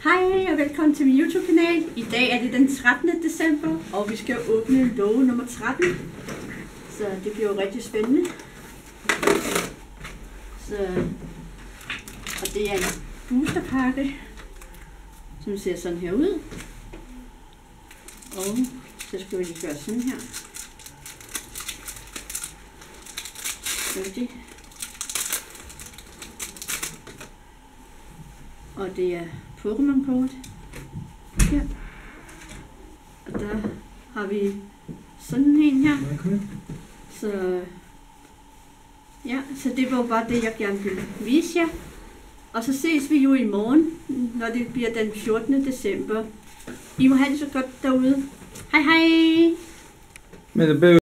Hej og velkommen til min YouTube-kanal. I dag er det den 13. december, og vi skal åbne låge nummer 13. Så det bliver jo rigtig spændende. Og det er en boosterpakke, som ser sådan her ud. Og så skal vi lige gøre sådan her. Rigtig. Og det er Pokémon-kort her. Og der har vi sådan en her. Så ja, så det var bare det, jeg gerne ville vise jer. Og så ses vi jo i morgen, når det bliver den 14. december. I må have det så godt derude. Hej hej!